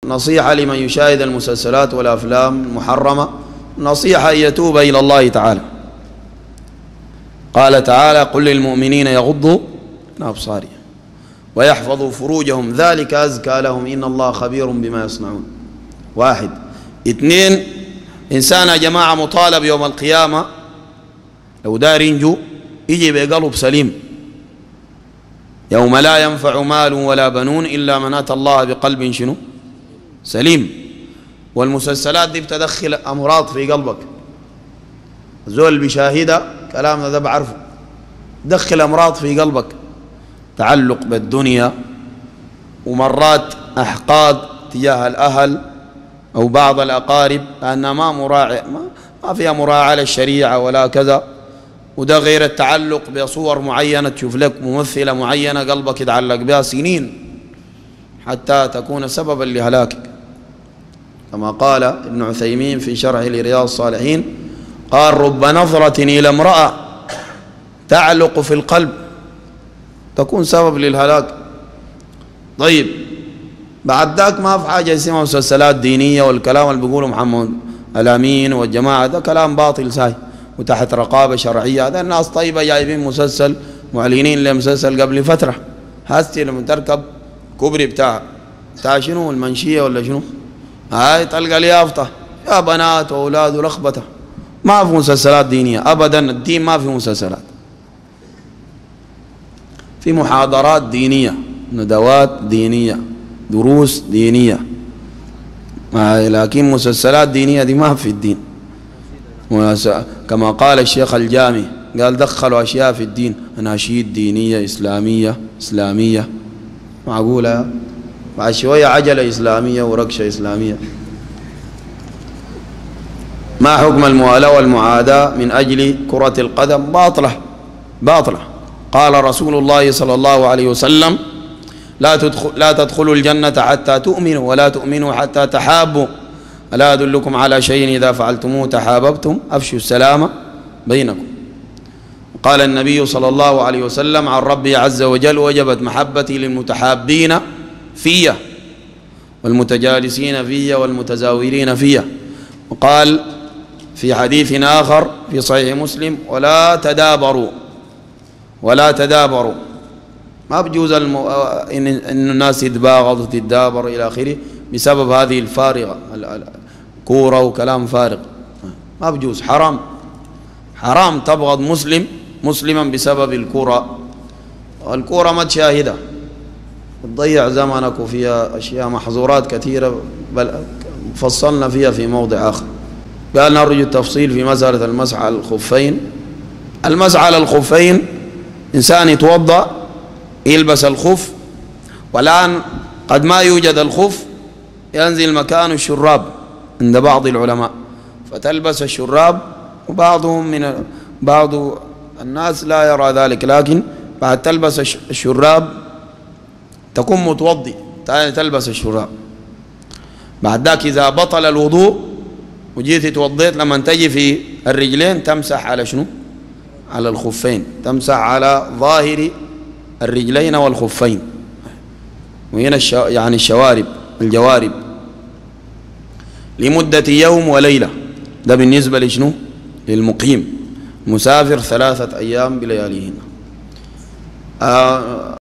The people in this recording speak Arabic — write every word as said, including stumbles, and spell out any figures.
نصيحة لمن يشاهد المسلسلات والأفلام المحرمة، نصيحة أن يتوب إلى الله تعالى. قال تعالى: قل للمؤمنين يغضوا من أبصارهم ويحفظوا فروجهم ذلك أزكى لهم إن الله خبير بما يصنعون. واحد. اثنين، إنسان يا جماعة مطالب يوم القيامة لو دار ينجو يجي بقلب سليم، يوم لا ينفع مال ولا بنون إلا من أتى الله بقلب شنو؟ سليم. والمسلسلات دي بتدخل أمراض في قلبك، زول بيشاهدها كلامنا ده بعرفه، دخل أمراض في قلبك، تعلق بالدنيا، ومرات أحقاد تجاه الأهل أو بعض الأقارب لأنها ما مراعي ما فيها مراعاة للشريعة ولا كذا. وده غير التعلق بصور معينة، تشوف لك ممثلة معينة قلبك يتعلق بها سنين حتى تكون سببا لهلاكك، كما قال ابن عثيمين في شرح لرياض الصالحين، قال: رب نظرة إلى امرأة تعلق في القلب تكون سبب للهلاك. طيب بعد ذاك ما في حاجة اسمها مسلسلات دينية، والكلام اللي بيقوله محمد الأمين والجماعة ده كلام باطل ساي وتحت رقابة شرعية. هذا الناس طيبة جايبين مسلسل، معلنين لمسلسل قبل فترة، هستي لما تركب كوبري بتاع بتاع شنو المنشية ولا شنو، هاي تلقى اليافطة يا بنات وأولاد ولخبطة. ما في مسلسلات دينية أبدا، الدين ما في مسلسلات، في محاضرات دينية، ندوات دينية، دروس دينية، لكن مسلسلات دينية دي ما في الدين. كما قال الشيخ الجامي، قال: دخلوا أشياء في الدين، أناشيد دينية إسلامية إسلامية، معقولة؟ بعد شوية عجلة إسلامية ورقشة إسلامية. ما حكم الموالاة والمعاداة من أجل كرة القدم؟ باطلة باطلة. قال رسول الله صلى الله عليه وسلم: لا تدخل لا تدخلوا الجنة حتى تؤمنوا ولا تؤمنوا حتى تحابوا، ألا أدلكم على شيء إذا فعلتموه تحاببتم أفشوا السلام بينكم. قال النبي صلى الله عليه وسلم عن ربي عز وجل: وجبت محبتي للمتحابين في والمتجالسين في والمتزاورين في. وقال في حديث آخر في صحيح مسلم: ولا تدابروا ولا تدابروا. ما بجوز الم... إن... إن الناس يتباغض وتتدابر إلى آخره بسبب هذه الفارغة، كورة وكلام فارغ، ما بجوز، حرام حرام تبغض مسلم مسلما بسبب الكورة. الكورة ما تشاهدها، تضيع زمنك وفيها أشياء محظورات كثيرة، بل فصلنا فيها في موضع آخر. قال نرجو التفصيل في مسألة المسح على الخفين. المسح على الخفين، إنسان يتوضأ يلبس الخف، والآن قد ما يوجد الخف، ينزل مكان الشراب عند بعض العلماء، فتلبس الشراب، وبعضهم من بعض الناس لا يرى ذلك، لكن بعد تلبس الشراب تكون متوضي تلبس الشراب. بعد ذاك إذا بطل الوضوء وجيت توضيت، لما تجي في الرجلين تمسح على شنو؟ على الخفين، تمسح على ظاهر الرجلين والخفين، وهنا الشو... يعني الشوارب الجوارب لمدة يوم وليلة. ده بالنسبة لشنو؟ للمقيم. مسافر ثلاثة أيام بلياليهن. آه